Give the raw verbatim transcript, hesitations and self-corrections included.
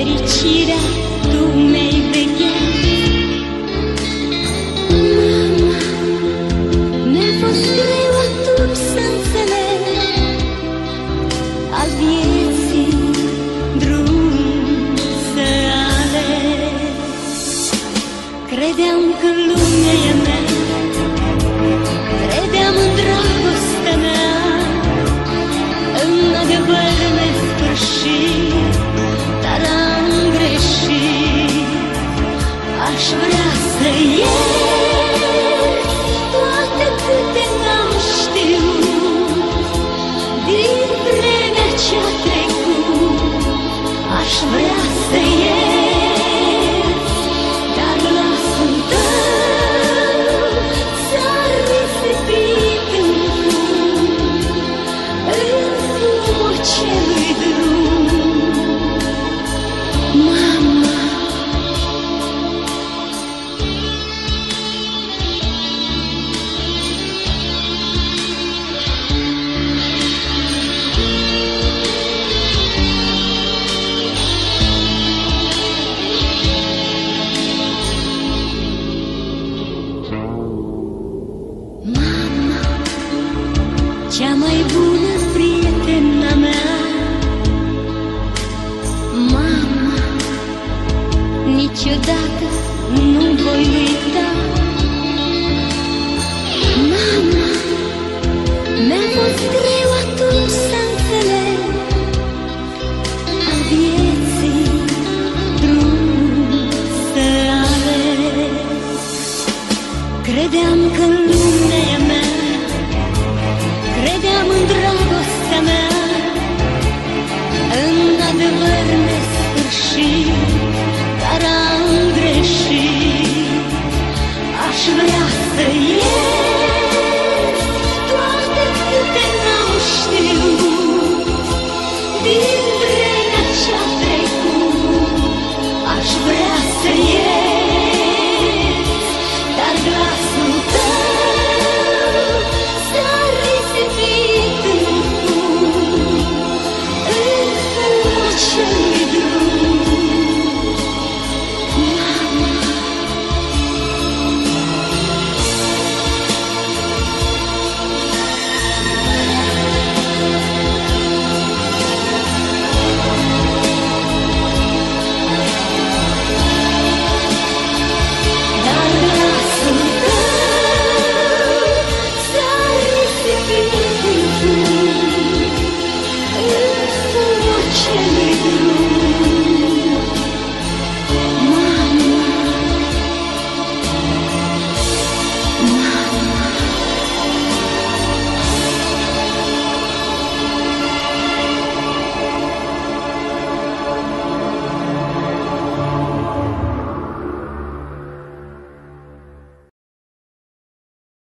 fericirea tu mi-ai vegheat. Mama, mi-a fost greu atunci să înțeleg al vieții drum să aleg. Credeam că lumea e mea, credeam în dragostea mea, în adevăr nesfârșit, dar am greșit. Aș vrea să iert toate câte n-am știut din vremea ce-a trecut. Aș vrea să iert, dar glasul tău s-a risipit în fund, în fumul celui drum. Mama, cea mai bună prietena mea. Mama, niciodată nu voi uita. Mama, mi-a fost greu